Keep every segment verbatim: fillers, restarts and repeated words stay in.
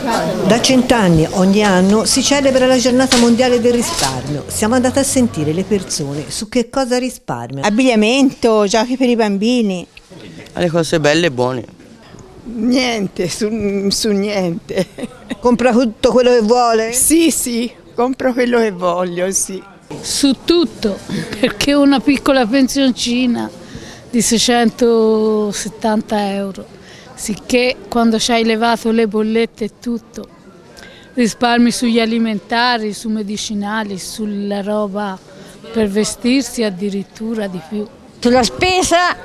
Da cent'anni ogni anno si celebra la giornata mondiale del risparmio. Siamo andati a sentire le persone su che cosa risparmiano. Abbigliamento, giochi per i bambini. Le cose belle e buone. Niente, su, su niente. Compra tutto quello che vuole? Sì, sì, compro quello che voglio, sì. Su tutto, perché una piccola pensioncina di seicentosettanta euro, sicché quando ci hai levato le bollette e tutto, risparmi sugli alimentari, su medicinali, sulla roba per vestirsi addirittura di più. Sulla spesa,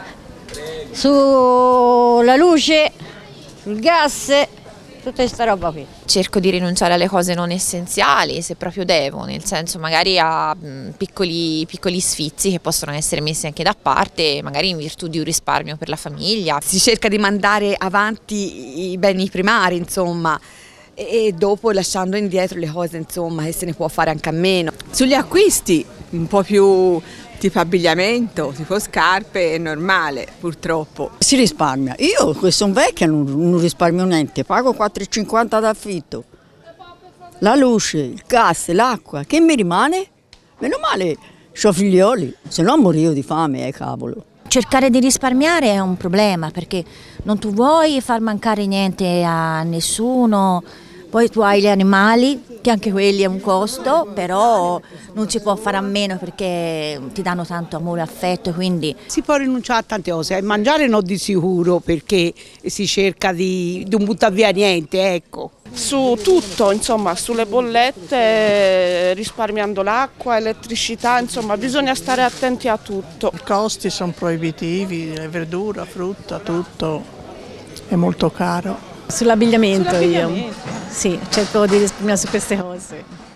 sulla luce, sul gas, tutta questa roba qui. Cerco di rinunciare alle cose non essenziali se proprio devo, nel senso magari a piccoli, piccoli sfizi che possono essere messi anche da parte, magari in virtù di un risparmio per la famiglia. Si cerca di mandare avanti i beni primari, insomma, e dopo lasciando indietro le cose, insomma, che se ne può fare anche a meno. Sugli acquisti un po' più tipo abbigliamento, tipo scarpe, è normale purtroppo. Si risparmia. Io che sono vecchia non, non risparmio niente, pago quattro e cinquanta d'affitto. La luce, il gas, l'acqua, che mi rimane? Meno male, c'ho figlioli, se no morivo di fame, eh cavolo. Cercare di risparmiare è un problema perché non tu vuoi far mancare niente a nessuno, poi tu hai gli animali, che anche quelli è un costo, però non si può fare a meno perché ti danno tanto amore e affetto, quindi... Si può rinunciare a tante cose, a mangiare no di sicuro perché si cerca di, di non buttare via niente, ecco. Su tutto, insomma, sulle bollette, risparmiando l'acqua, elettricità, insomma, bisogna stare attenti a tutto. I costi sono proibitivi, le verdure, frutta, tutto è molto caro. Sull'abbigliamento io, sì, cerco di risparmiare su queste cose.